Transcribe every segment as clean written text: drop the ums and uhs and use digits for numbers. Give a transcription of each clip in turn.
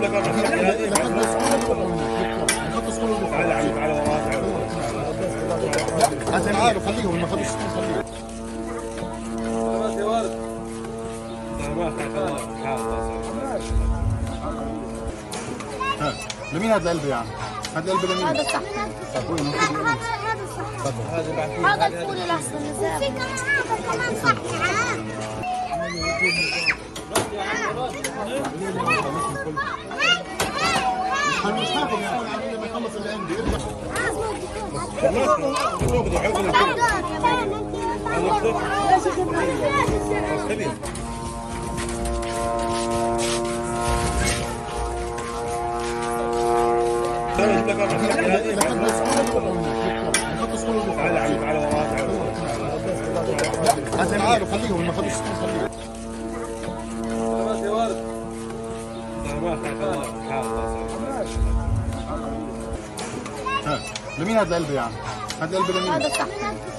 تعالوا خليهم ما خلوش خليهم. لمين هذا القلب يعني؟ هذا القلب لمين؟ هذا صح. هذا صح. هذا الفول الاحسن وفي كمان صح. مش هاخذ يعني لما يخلص اللي عندي تعالوا خليهم ما خلوش خليهم. لمين هذا القلب يعني؟ هذا القلب لمين؟ هذا صح.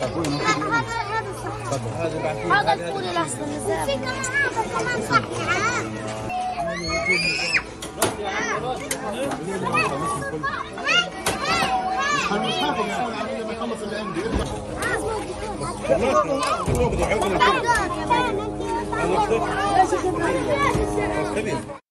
هذا الفول الاحسن وفي كمان صح. مش هاخذ يعني لما يخلص اللي عندي